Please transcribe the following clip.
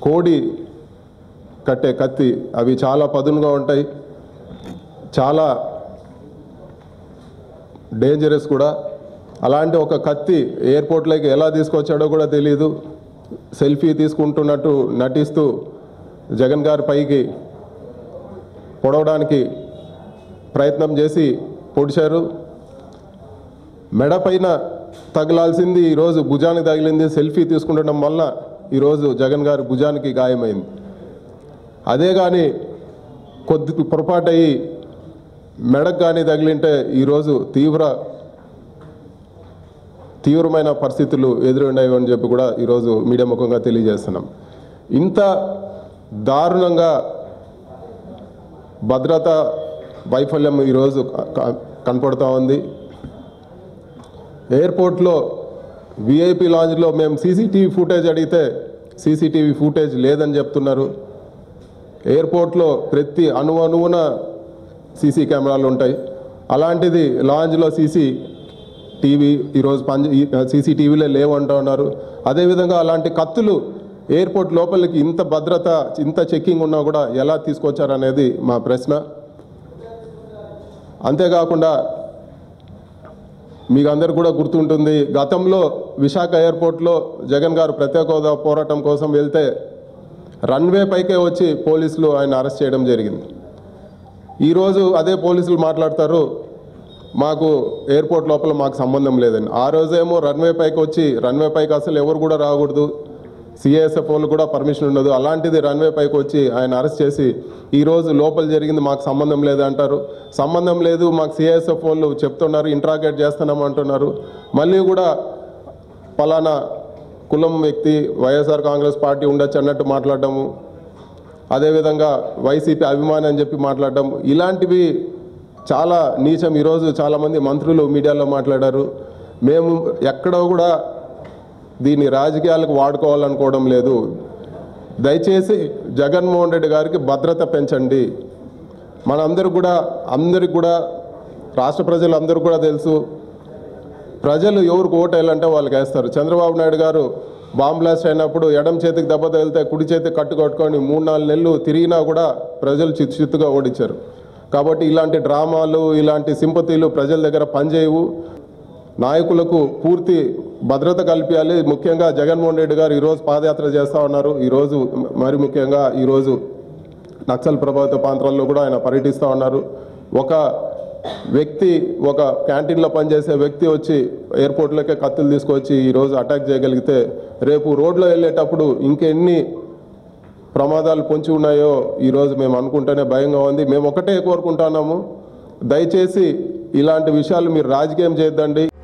కోడి కట్టే కత్తి అవి చాలా పదునుగా ఉంటాయి, చాలా డేంజరస్ కూడా. అలాంటి ఒక కత్తి ఎయిర్పోర్ట్లోకి ఎలా తీసుకొచ్చాడో కూడా తెలియదు. సెల్ఫీ తీసుకుంటున్నట్టు నటిస్తూ జగన్ గారి పైకి పొడవడానికి ప్రయత్నం చేసి పొడిచారు. మెడ పైన తగలాల్సింది ఈరోజు భుజానికి తగిలింది. సెల్ఫీ తీసుకుంటడం వల్ల ఈరోజు జగన్ గారి భుజానికి గాయమైంది. అదే కానీ కొద్ది పొరపాటు అయ్యి మెడకు కానీ తగిలింటే ఈరోజు తీవ్రమైన పరిస్థితులు ఎదురున్నాయి అని చెప్పి కూడా ఈరోజు మీడియా ముఖంగా తెలియజేస్తున్నాం. ఇంత దారుణంగా భద్రత వైఫల్యం ఈరోజు కనపడుతూ ఉంది. ఎయిర్పోర్ట్లో విఐపి లాంజ్లో మేము సీసీటీవీ ఫుటేజ్ అడిగితే సీసీటీవీ ఫుటేజ్ లేదని చెప్తున్నారు. ఎయిర్పోర్ట్లో ప్రతి అణువున సీసీ కెమెరాలు ఉంటాయి. అలాంటిది లాంజ్లో సీసీటీవీ ఈరోజు సీసీటీవీలే లేవంటూ ఉన్నారు. అదేవిధంగా అలాంటి కత్తులు ఎయిర్పోర్ట్ లోపలికి ఇంత భద్రత, ఇంత చెక్కింగ్ ఉన్నా కూడా ఎలా తీసుకొచ్చారనేది మా ప్రశ్న. అంతేకాకుండా మీకు అందరు కూడా గుర్తుంటుంది, గతంలో విశాఖ ఎయిర్పోర్ట్లో జగన్ గారు ప్రత్యేక హోదా పోరాటం కోసం వెళ్తే రన్వే పైకే వచ్చి పోలీసులు ఆయన అరెస్ట్ చేయడం జరిగింది. ఈరోజు అదే పోలీసులు మాట్లాడతారు, మాకు ఎయిర్పోర్ట్ లోపల మాకు సంబంధం లేదని. ఆ రోజేమో రన్వే పైకి వచ్చి, రన్వే పైకి అసలు ఎవరు కూడా రాకూడదు, సిఐఎస్ఎఫ్ వాళ్ళు కూడా పర్మిషన్ ఉండదు, అలాంటిది రన్వే పైకి వచ్చి ఆయన అరెస్ట్ చేసి ఈరోజు లోపల జరిగింది మాకు సంబంధం లేదు అంటారు. సంబంధం లేదు, మాకు సిఐఎస్ఎఫ్ వాళ్ళు చెప్తున్నారు, ఇంట్రాగేట్ చేస్తున్నాం అంటున్నారు. మళ్ళీ కూడా పలానా కులం వ్యక్తి వైఎస్ఆర్ కాంగ్రెస్ పార్టీ ఉండొచ్చు అన్నట్టు మాట్లాడటము, అదేవిధంగా వైసీపీ అభిమాని అని చెప్పి మాట్లాడటం, ఇలాంటివి చాలా నీచం. ఈరోజు చాలామంది మంత్రులు మీడియాలో మాట్లాడారు. మేము ఎక్కడో కూడా దీన్ని రాజకీయాలకు వాడుకోవాలనుకోవడం లేదు. దయచేసి జగన్మోహన్ రెడ్డి గారికి భద్రత పెంచండి. అందరికి కూడా రాష్ట్ర ప్రజలందరూ కూడా తెలుసు, ప్రజలు ఎవరికి ఓటు వేయాలంటే వాళ్ళకి వేస్తారు. చంద్రబాబు నాయుడు గారు బాంబ్ బ్లాస్ట్ అయినప్పుడు ఎడం చేతికి దెబ్బ తగిలితే కుడి చేతికి కట్టు కట్టుకొని 3-4 నెలలు తిరిగినా కూడా ప్రజలు చిత్తుగా ఓడించారు. కాబట్టి ఇలాంటి డ్రామాలు, ఇలాంటి సింపతీలు ప్రజల దగ్గర పనిచేయవు. నాయకులకు పూర్తి భద్రత కల్పించాలి. ముఖ్యంగా జగన్మోహన్ రెడ్డి గారు ఈరోజు పాదయాత్ర చేస్తూ ఉన్నారు. ఈరోజు మరి ముఖ్యంగా ఈరోజు నక్సల్ ప్రభావిత ప్రాంతాల్లో కూడా ఆయన పర్యటిస్తూ ఉన్నారు. ఒక వ్యక్తి, ఒక క్యాంటీన్లో పనిచేసే వ్యక్తి వచ్చి ఎయిర్పోర్ట్లోకే కత్తులు తీసుకొచ్చి ఈరోజు అటాక్ చేయగలిగితే రేపు రోడ్లో వెళ్ళేటప్పుడు ఇంకెన్ని ప్రమాదాలు పొంచి ఉన్నాయో ఈరోజు మేము అనుకుంటేనే భయంగా ఉంది. మేము ఒకటే కోరుకుంటున్నాము, దయచేసి ఇలాంటి విషయాలు మీరు రాజకీయం చేయొద్దండి.